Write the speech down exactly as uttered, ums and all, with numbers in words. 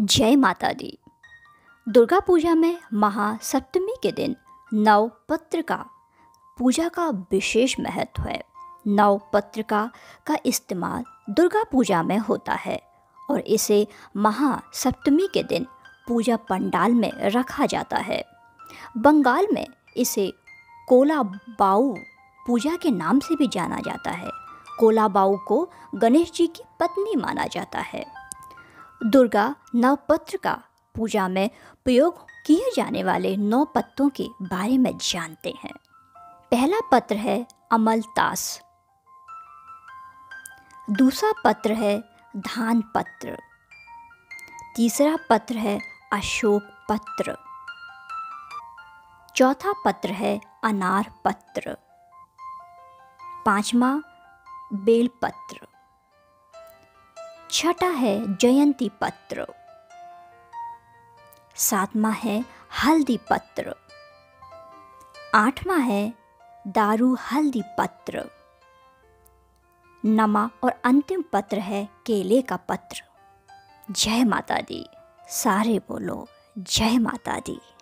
जय माता दी। दुर्गा पूजा में महासप्तमी के दिन नवपत्र का पूजा का विशेष महत्व है। नवपत्रिका का इस्तेमाल दुर्गा पूजा में होता है और इसे महासप्तमी के दिन पूजा पंडाल में रखा जाता है। बंगाल में इसे कोलाबाऊ पूजा के नाम से भी जाना जाता है। कोलाबाऊ को गणेश जी की पत्नी माना जाता है। दुर्गा नवपत्रिका पूजा में प्रयोग किए जाने वाले नौ पत्तों के बारे में जानते हैं। पहला पत्र है अमलतास, दूसरा पत्र है धान पत्र, तीसरा पत्र है अशोक पत्र, चौथा पत्र है अनार पत्र, पांचवा बेल पत्र, छठा है जयंती पत्र, सातवां है हल्दी पत्र, आठवां है दारू हल्दी पत्र, नमा और अंतिम पत्र है केले का पत्र। जय माता दी। सारे बोलो जय माता दी।